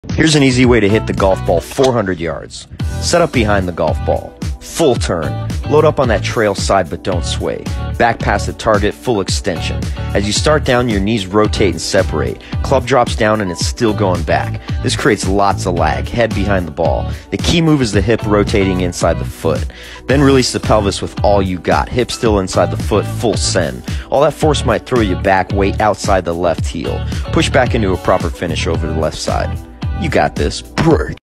Here's an easy way to hit the golf ball 400 yards. Set up behind the golf ball. Full turn. Load up on that trail side but don't sway. Back past the target, full extension. As you start down, your knees rotate and separate. Club drops down and it's still going back. This creates lots of lag. Head behind the ball. The key move is the hip rotating inside the foot. Then release the pelvis with all you got. Hip still inside the foot, full send. All that force might throw you back, weight outside the left heel. Push back into a proper finish over the left side. You got this. Brr.